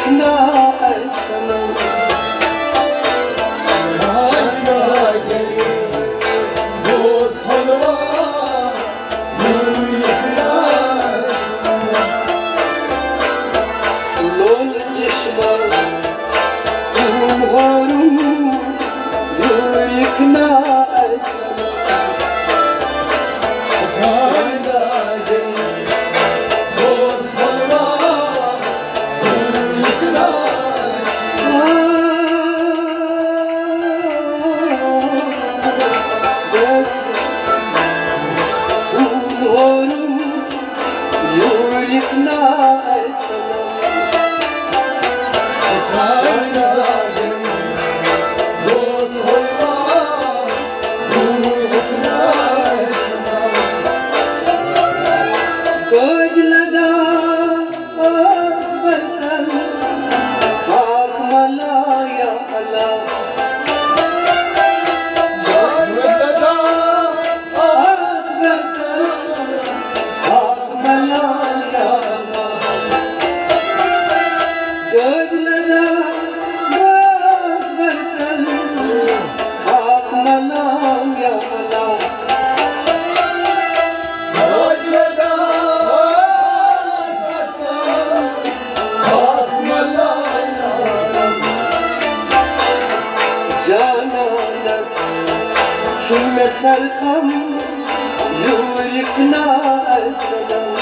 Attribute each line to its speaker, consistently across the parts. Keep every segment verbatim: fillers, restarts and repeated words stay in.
Speaker 1: سلخم نوركنا السلام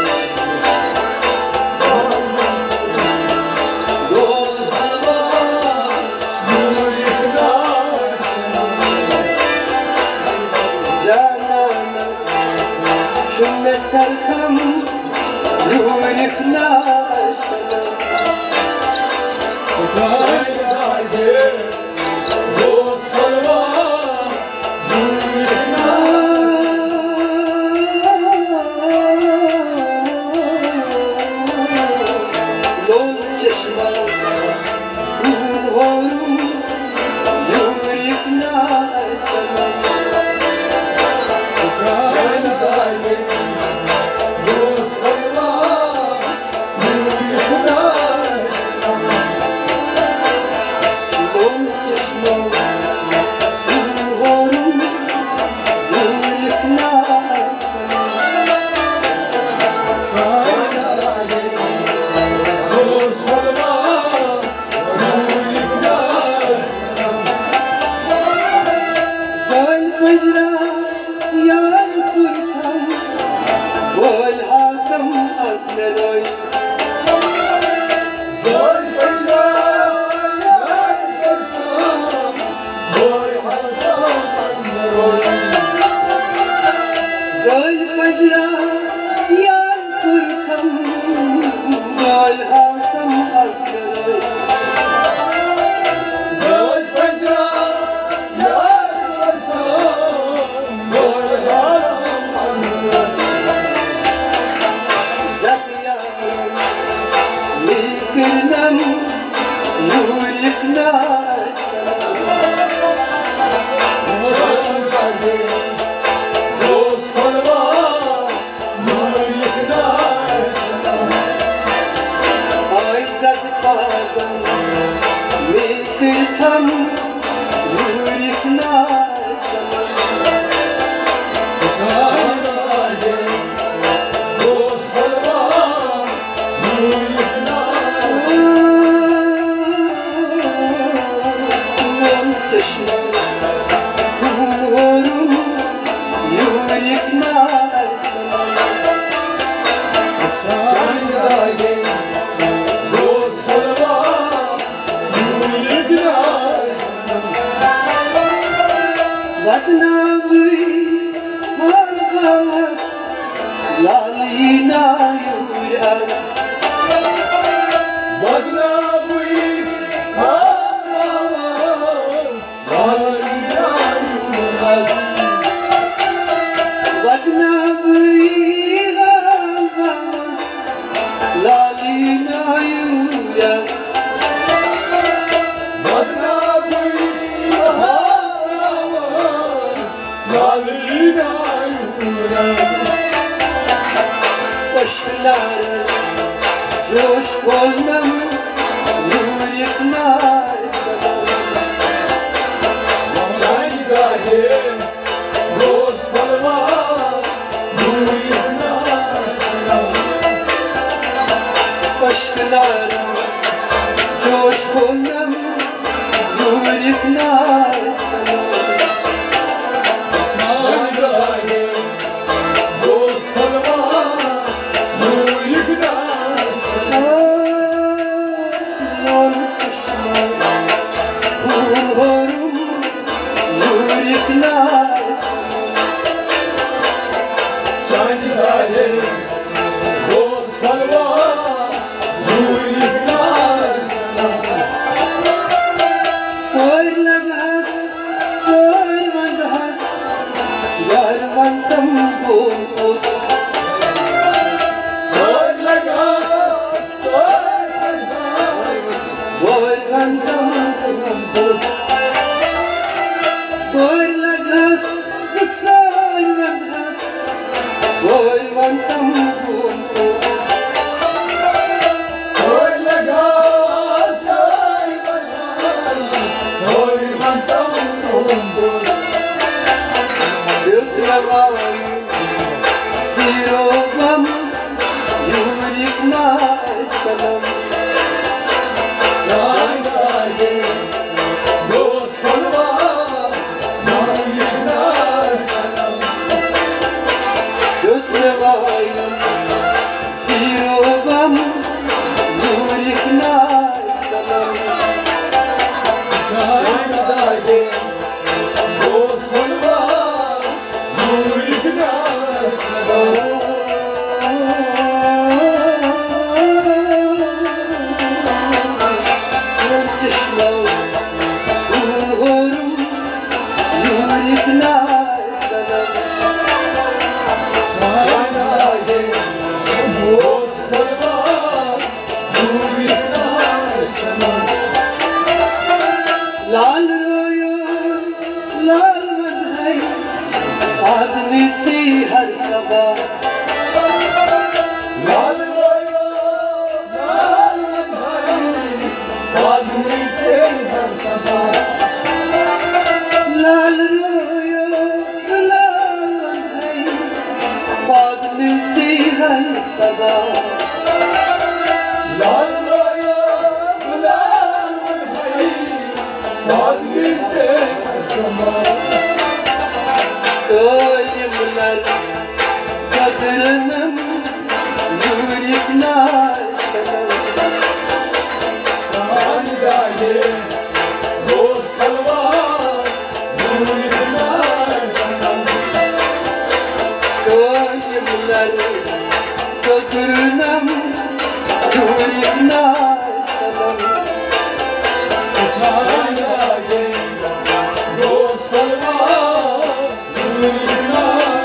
Speaker 1: دوز حلوة نوركنا السلام جانا ناس شم سلخم نوركنا السلام دوز حلوة सदा लाल लाया गुलाल मन भाई भाग्य से समा कोई मुलाल कदरनम नूरिकना सनम कहानी गाये रोज तलवार नूरिकना सनम कोई मुलाल कदरनम नूरिकना सनम कहानी गाये रोज तलवार नूरिकना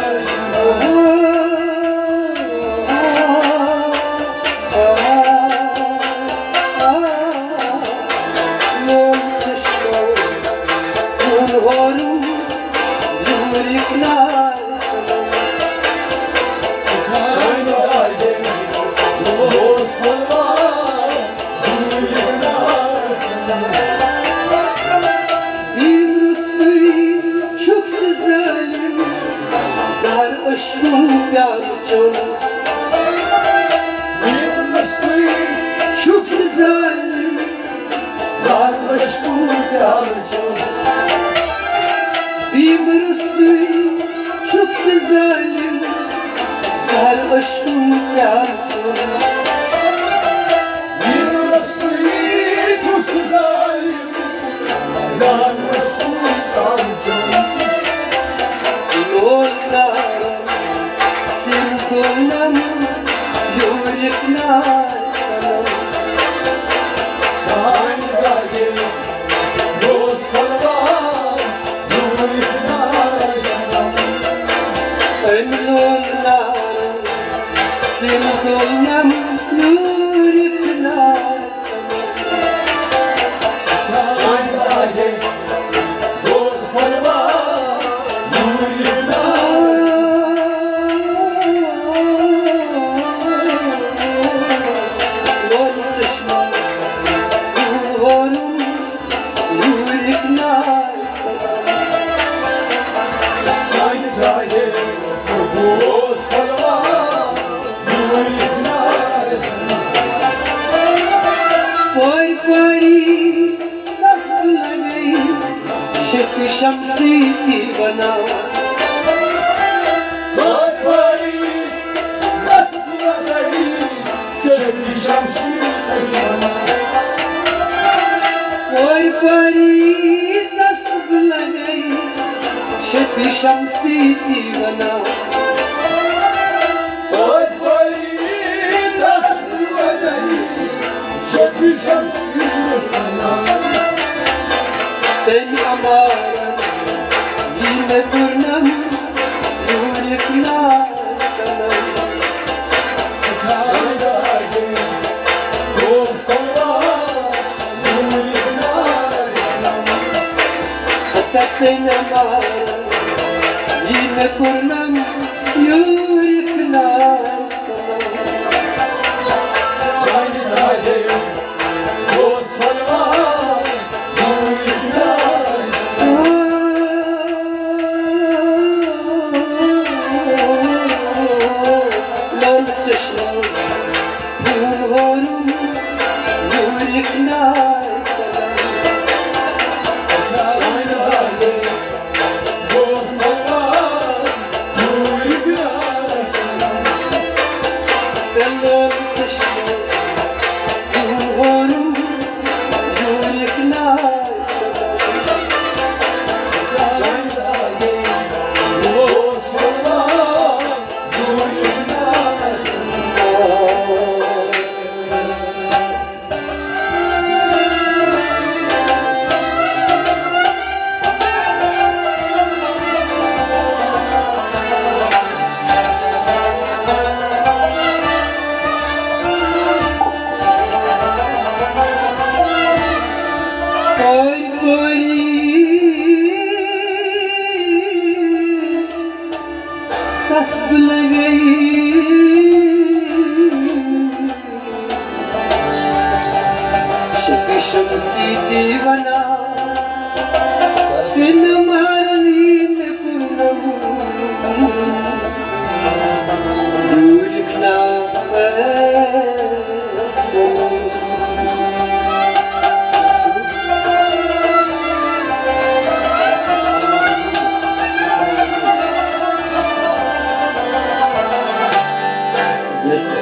Speaker 1: शम्सी दीवाना बहुत बड़ी मस्त लगी शक्ति शम्सी दीवाना कोई बड़ी नस्ब लगी शक्ति शम्सी दीवाना बहुत बड़ी नस्ब लगी शक्ति शम्सी दीवाना तेरी अमार Purnam Nurikna Sanam Chaydaye Roz Tawar Nurikna Sanam Tatna Mara Yine Purnam Nurikna Sanam Chaydaye Roz Tawar Nurikna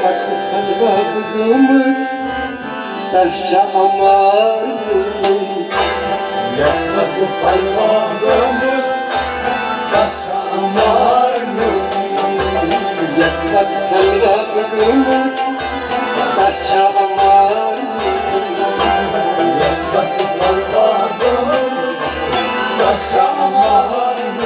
Speaker 1: kalbimiz taşa amarlı.
Speaker 2: Yasak kalbimiz taşa amarlı.
Speaker 1: Yasak kalbimiz taşa amarlı.
Speaker 2: Yasak kalbimiz taşa amarlı.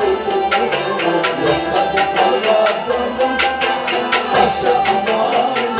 Speaker 1: Taşa aman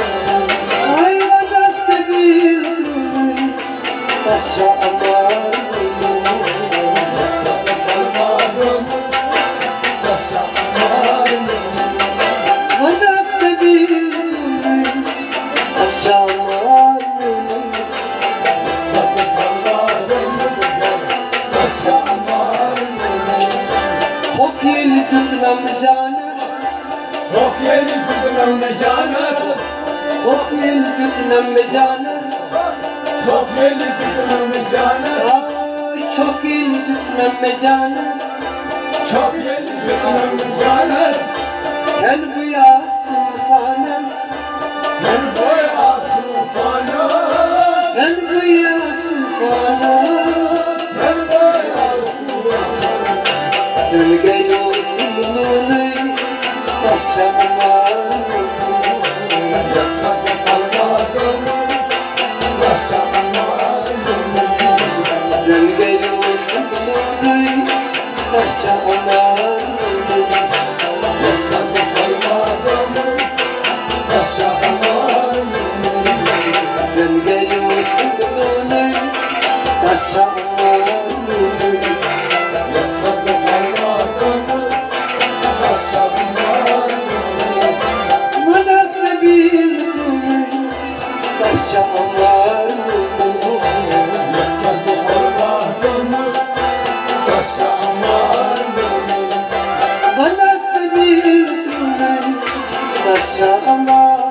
Speaker 1: taşa aman
Speaker 2: Yasladı parmağımız taşa aman
Speaker 1: bana sevdiğim taşa aman
Speaker 2: Yasladı parmağımız taşa aman
Speaker 1: Hop yeli tutmam canız
Speaker 2: Hop yeni tutmam canız
Speaker 1: Hop yeli tutmam canız
Speaker 2: Çok yeni tutmam canız
Speaker 1: Ay çok yeli tutmam canız
Speaker 2: Çok yeni tutmam canız
Speaker 1: Gel bu yaz tufanız
Speaker 2: Ben boy sultanız
Speaker 1: Gel bu yaz tufanız
Speaker 2: Ben boy sultanız
Speaker 1: Sen geliyorsun bunu taşa aman
Speaker 2: Yasladı parmağımız taşa aman
Speaker 1: Sen geliyorsun bunu taşa aman
Speaker 2: Yasladı parmağımız taşa aman
Speaker 1: Sen geliyorsun bunu taşa aman
Speaker 2: Yasladı parmağımız taşa aman
Speaker 1: Bana sevdiğim taşa aman
Speaker 2: Yasladı parmağımız taşa aman
Speaker 1: Bana sevdiğim taşa aman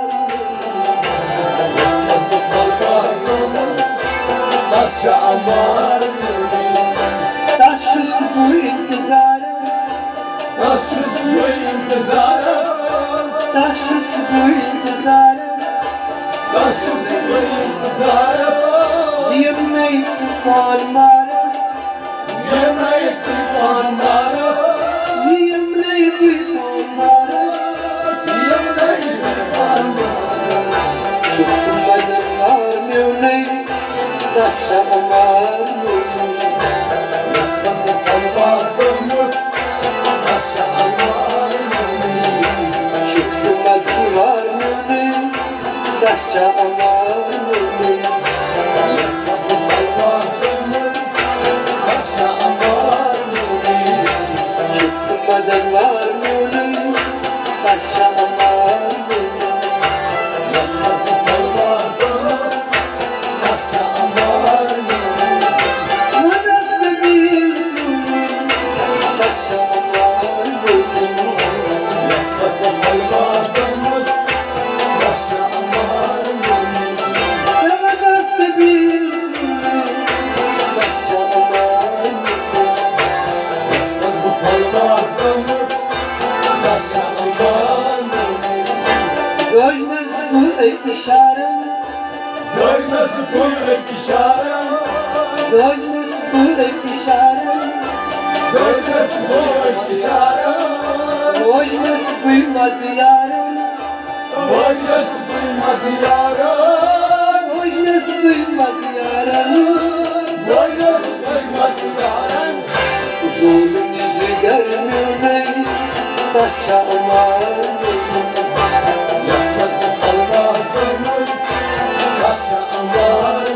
Speaker 2: Yasladı parmağımız taşa aman
Speaker 1: Taş üstü bu intizarız
Speaker 2: Taş üstü intizarız
Speaker 1: Taş üstü bu intizarız
Speaker 2: Taş üstü intizarız
Speaker 1: Yemeği tutanmarız
Speaker 2: Yemeği tutanlarız
Speaker 1: Yemeği tutanmarız
Speaker 2: Yemeği tutanlarız
Speaker 1: Çıkmadım var mevneyi taşa aman
Speaker 2: Yasladı parmağımız taşa aman
Speaker 1: Çıkmadım var mevneyi taşa aman
Speaker 2: Yasladı parmağımız taşa aman
Speaker 1: Çıkmadım var mevneyi taşa aman
Speaker 2: Yasladı parmağımız taşa aman
Speaker 1: Bana sevdiğim taşa aman
Speaker 2: Yasladı parmağımız taşa aman
Speaker 1: Bana sevdiğim taşa aman
Speaker 2: Yasladı parmağımız taşa aman
Speaker 1: Zojnes bu işarem
Speaker 2: Zojna spójrek işarem
Speaker 1: Zojnes bu işarem
Speaker 2: Zojna spójrek işarem
Speaker 1: Zojnes bu diyarem
Speaker 2: Zojna spójrek diyarem
Speaker 1: Zojnes bu diyarem
Speaker 2: Zojna spójrek diyarem
Speaker 1: Zulüm yüzü görmüyor taşa aman
Speaker 2: Yasladı parmağımız taşa aman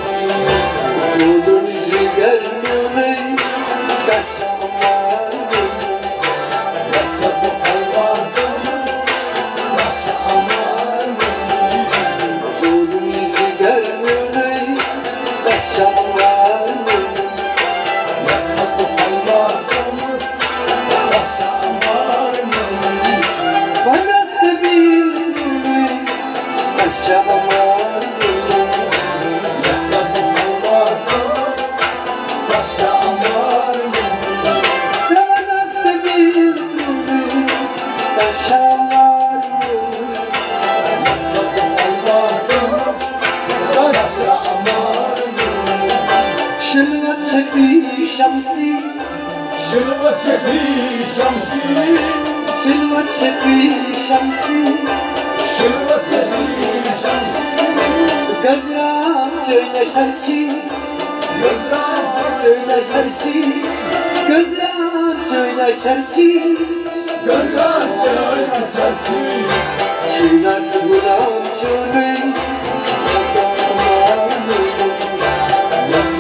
Speaker 1: Zulüm yüzü görmüyor taşa aman
Speaker 2: Yasladı parmağımız taşa aman
Speaker 1: Zulüm yüzü görmüyor taşa aman
Speaker 2: Yasladı parmağımız taşa aman
Speaker 1: Bana sevdiğim taşa aman
Speaker 2: Yasladı parmağımız taşa aman
Speaker 1: Bana sevdiğim taşa aman
Speaker 2: Yasladı parmağımız taşa aman
Speaker 1: Şılvat çekli şamsi
Speaker 2: Şılva çekli şamsi
Speaker 1: Şılvat çekli şamsi
Speaker 2: Şılva çekli şamsi
Speaker 1: Gözler çöyle şarçı
Speaker 2: Gözler
Speaker 1: çöyle şarçı Gözler çöyle şarçı
Speaker 2: Gözler çöyle çarçı
Speaker 1: Şılası buram çöle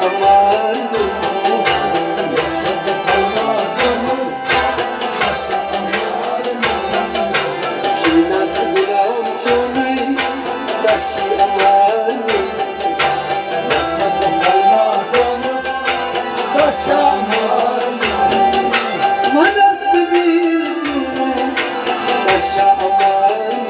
Speaker 1: amanım Şinası buram çölü taşı amanım Manası bir taşı amanım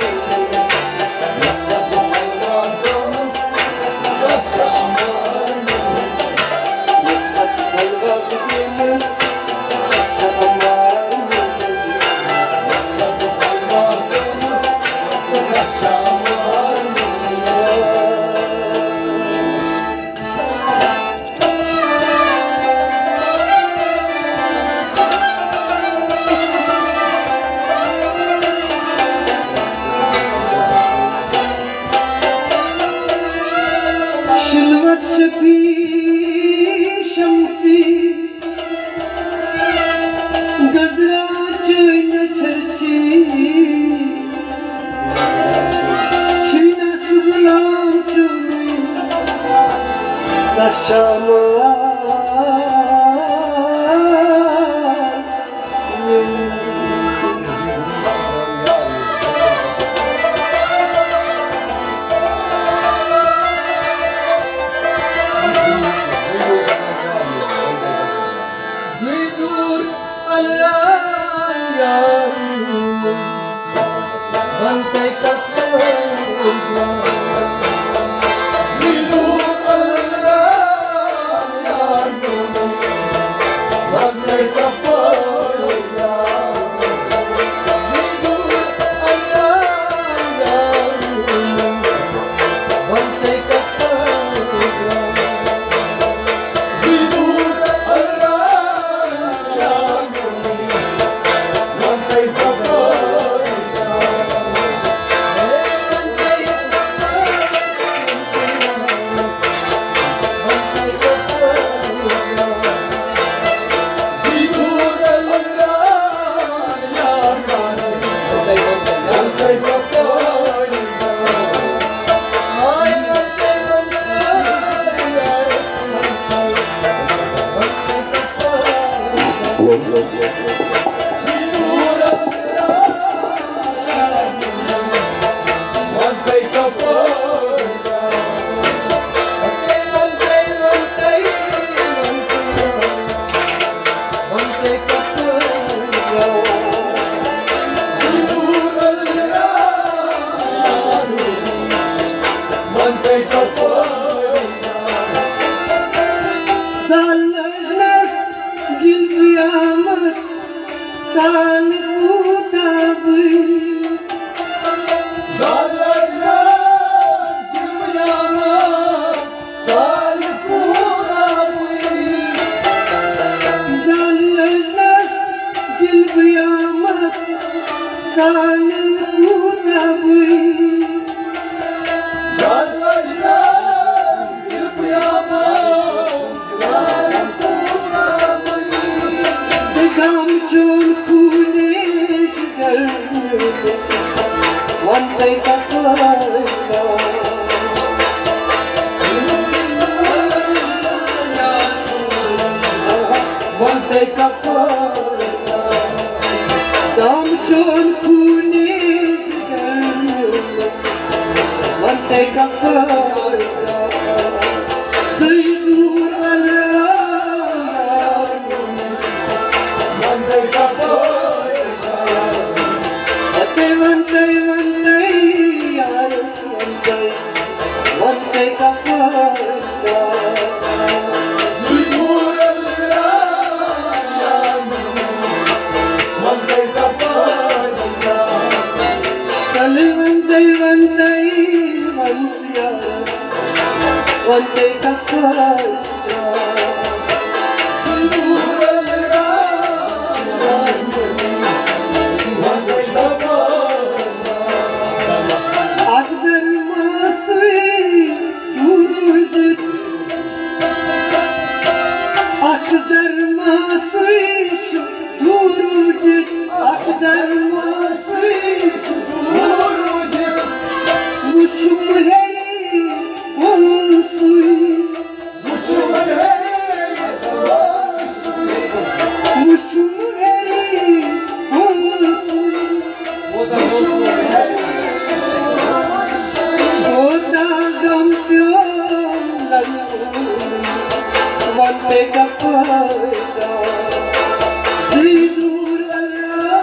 Speaker 1: Şılvat şepi şamsi Gazra çöne çerçi Şina sugulam çöne Taşama
Speaker 2: Bantai kapal Zidur al-Rayyan Bantai kapal Zidur al-Rayyan Bantai kapal Zidur al-Rayyan Bantai kapal
Speaker 1: Salajnas gil kıyamet Salih utabı
Speaker 2: Salajnas gil kıyamet Salih utabı
Speaker 1: Salajnas gil kıyamet Salih utabı
Speaker 2: Salajnas gil kıyamet Salih utabı
Speaker 1: Dekam çol kuleş gönlü Vantay kakarda Vantay kakarda Dam çol kuleş gönlü Vantay kakarda Saydur al-Rayyan
Speaker 2: Bantai kapal
Speaker 1: Vantay vantay vantay yaras vantay Vantay kakarda
Speaker 2: Zidur al-Rayyan Bantai kapal
Speaker 1: Kali vantay vantay vantay yaras Vantay kakarda
Speaker 2: Zidur al-Rayyan Bantai kapal
Speaker 1: Akzer masri yuruzit Akzer masri yuruzit Akzer masri yuruzit Uçum hey olsun Sidur Allah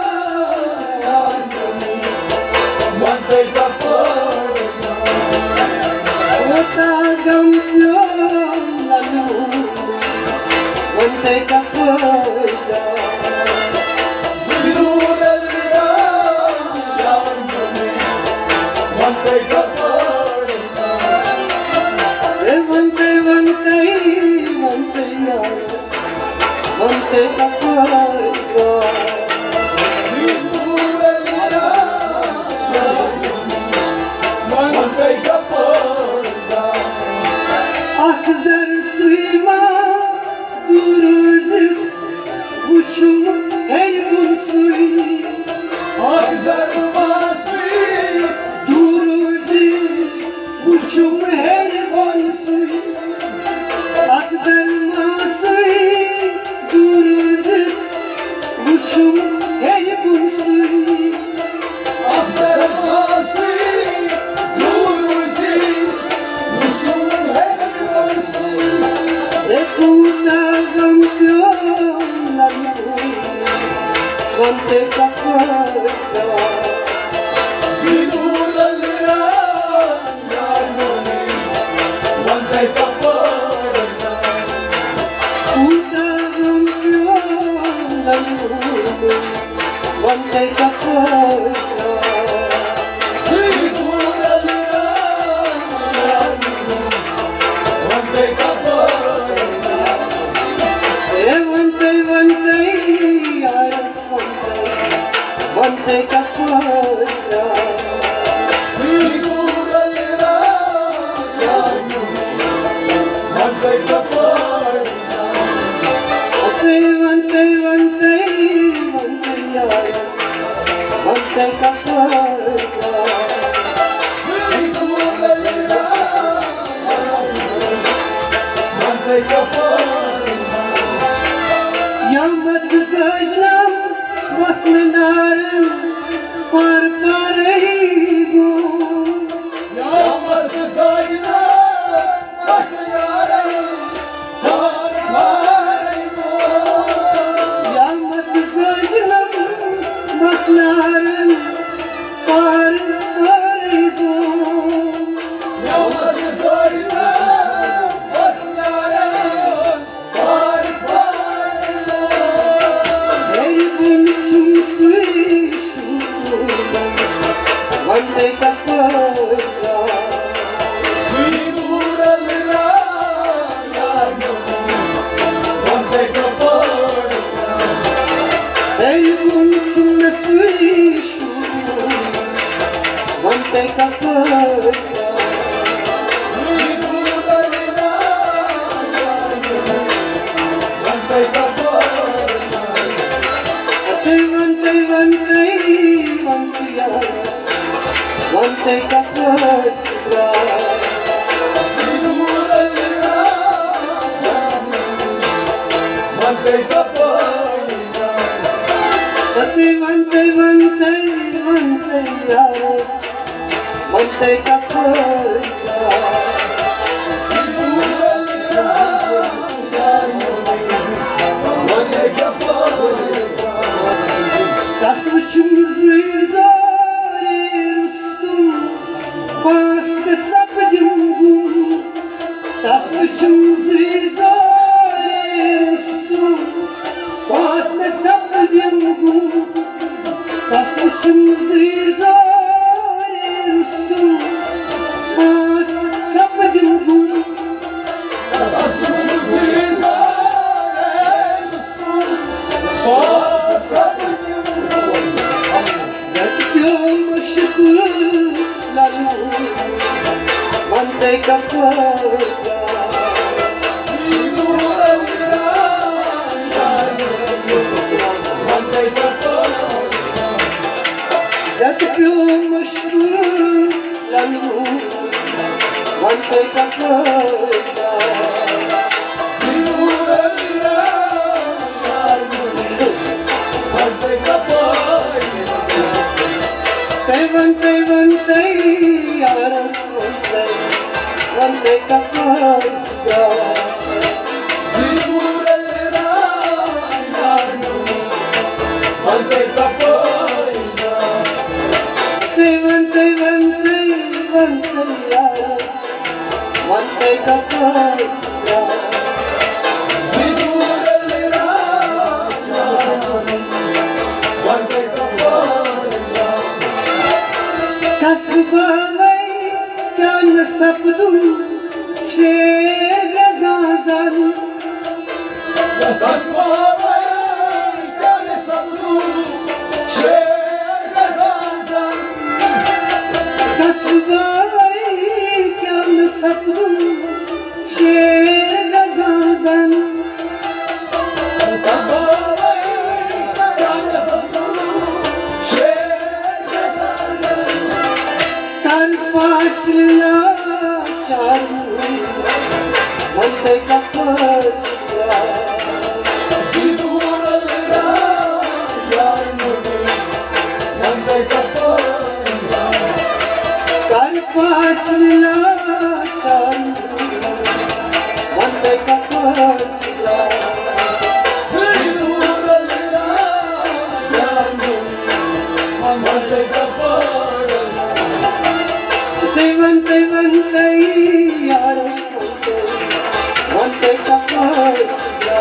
Speaker 2: Mante kapoya
Speaker 1: Ota gampion lalu Mante kapoya
Speaker 2: Sidur Allah Mante kapoya
Speaker 1: Mante mante mante yaras Mante kapoya
Speaker 2: Sidur Allah Mante kapoya
Speaker 1: Akzer suyma duruzim Uçum el kursuy
Speaker 2: Akzer vasi
Speaker 1: duruzim Uçum el kursuy Akzer masuy duruzim Uçum el kursuy
Speaker 2: Akzer vasi Duruzi Uçum her vasi
Speaker 1: Ekuta gampion Mante kapoya
Speaker 2: Sidur Allah Mante kapoya
Speaker 1: Ekuta gampion Mante kapoya
Speaker 2: Sidur Allah Mante kapoya
Speaker 1: Mante mante yaras mante Mante kapoya
Speaker 2: Sidur Allah Mante kapoya
Speaker 1: Mante mante mante mante yaras Mante kapoya
Speaker 2: Sidur Allah Mante kapoya
Speaker 1: Yamat sajlam vasnaram par paraibo
Speaker 2: Yağmur kızayla basıyorum Var varayım
Speaker 1: Yamat sajlam vasnaram par paraibo
Speaker 2: Yağmur kızayla basıyorum Var varayım
Speaker 1: Ey bunchum suishu Mante kapoya
Speaker 2: Sidur Allah Mante kapoya
Speaker 1: Ey bunchum suishu Mante kapoya
Speaker 2: Sidur Allah Mante kapoya
Speaker 1: Mante mante mante yaras Mante kapoya
Speaker 2: Sidur Allah Mante kapoya
Speaker 1: Mante mante mante mante yaras Mante kapoya Das uçum zizare rustum Paste sapdim gum Das uçum zizare rustum Paste sapdim gum Das uçum zizare rustum Paste sapdim gum Yom şükür lalu Mante kapoya Yom şükür lalu Mante kapoya Mante mante yaras mante Mante kapoya Mante Kapazla Kasbavai kyan sapdum Şehre zazan
Speaker 2: Kasbavai kyan sapdum Şehre zazan
Speaker 1: Kasbavai kyan sapdum Şehre zazan
Speaker 2: Kasbavai kyan sapdum Şehre zazan
Speaker 1: Karpasla çarmı Mante Kapazla
Speaker 2: Siduralra yarmuni Mante Kapazla
Speaker 1: Karpasla çarmı Mante Kapazla
Speaker 2: Siduralra yarmuni Mante Kapazla
Speaker 1: Devan devan day yar sunte Mante Kapazla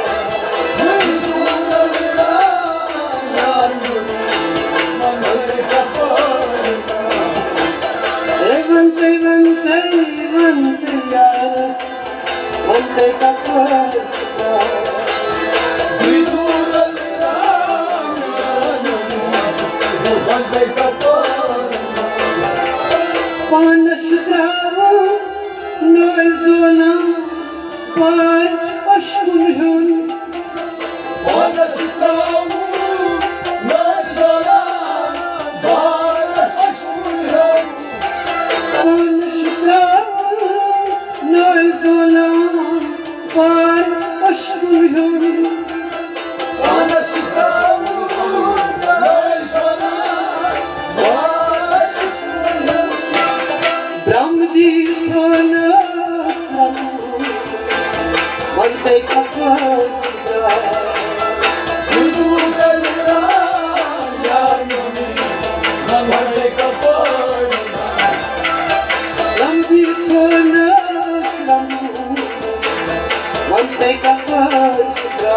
Speaker 2: Siduralra yarmuni Mante Kapazla
Speaker 1: Devan devan day Mante yar Mante Kapazla
Speaker 2: Siduralra yarmuni Mante Kapazla
Speaker 1: Panashrao noizona par aşkın
Speaker 2: Panashrao noizona par aşkın
Speaker 1: Panashrao noizona par aşkın
Speaker 2: Panashrao noizona par aşkın
Speaker 1: Brahmdi kona Mante Kapazla
Speaker 2: Siduralra yarmuni Mante Kapazla
Speaker 1: Brahmdi kona Mante Kapazla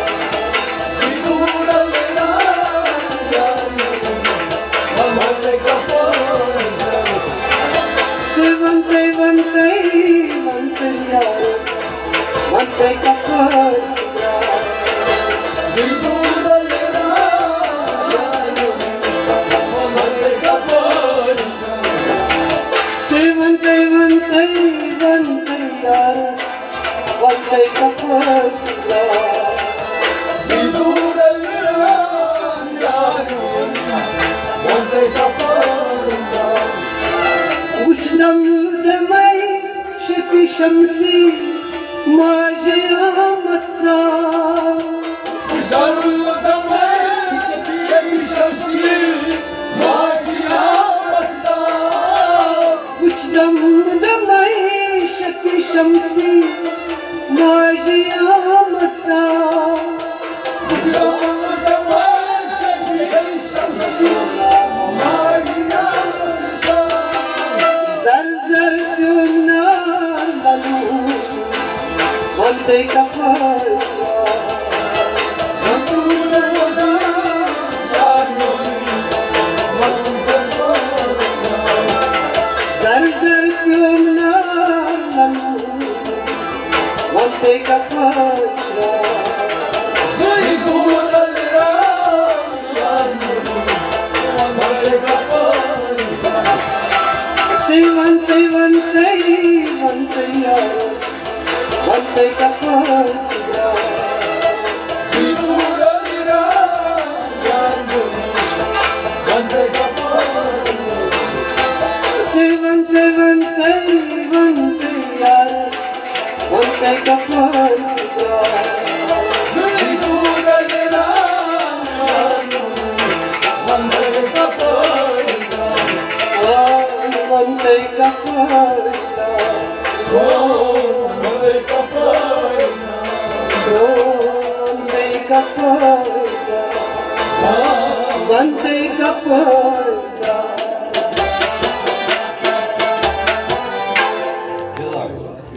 Speaker 2: Siduralra yarmuni Mante Kapazla
Speaker 1: Devan devan day Mante yar Mante Kapazla
Speaker 2: Siduralra yarmuni Mante Kapazla
Speaker 1: Devan devan day Mante yar Mante Kapazla
Speaker 2: Siduralra yarmuni Mante Kapazla
Speaker 1: Uçlam demay şepi şamsi Majaya matsa
Speaker 2: Zarudamay şemşemsi Maciyamatsa
Speaker 1: Uçlam demay şepi şamsi Majaya matsa
Speaker 2: Zarudamay şemşemsi Maciyamatsa
Speaker 1: Zar zar dünar lalu Mante Kapazla
Speaker 2: Siduralra yarmuni Mante Kapazla
Speaker 1: Zar zar dünar lalu Mante Kapazla
Speaker 2: Siduralra yarmuni Mante Kapazla
Speaker 1: Devan devan day Mante yar Mante Kapazla
Speaker 2: Siduralra yarmuni Mante Kapazla
Speaker 1: Devan devan day Mante yar Mante Kapazla
Speaker 2: Siduralra yarmuni Mante Kapazla
Speaker 1: Mante Kapazla
Speaker 2: Oh, Mante Kapazla
Speaker 1: Mante Kapazla Mante Kapazla
Speaker 2: Yıllar yıllar